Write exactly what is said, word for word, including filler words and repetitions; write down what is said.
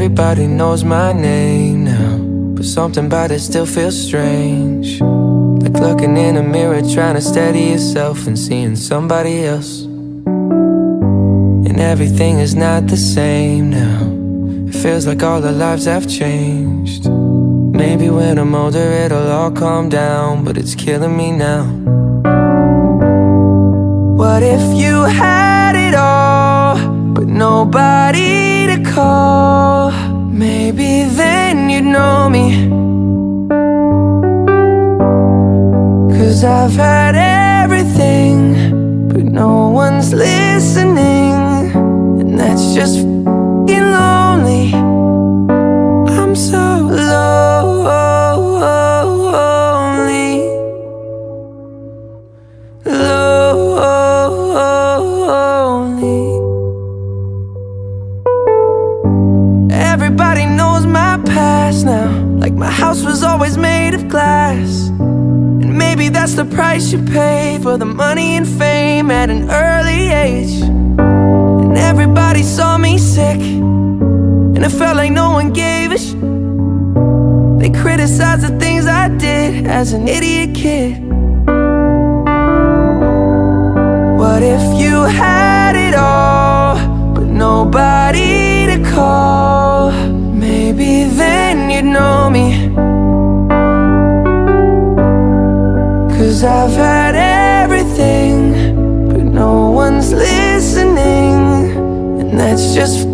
everybody knows my name now, but something about it still feels strange. Like looking in a mirror, trying to steady yourself and seeing somebody else. And everything is not the same now. It feels like all our lives have changed. Maybe when I'm older it'll all calm down, but it's killing me now. What if you had it all, but nobody to call? Maybe then you'd know me. 'Cause I've had everything, but no one's listening, and that's just f***ing lonely. I'm so lonely, lonely. Everybody knows my past now, like my house was always made of glass. And maybe that's the price you pay for the money and fame at an early age. And everybody saw me sick, and it felt like no one gave a sh*. They criticized the things I did as an idiot kid. What if you had it all, but nobody to call? Maybe then you'd know me. 'Cause I've had everything, but no one's listening, and that's just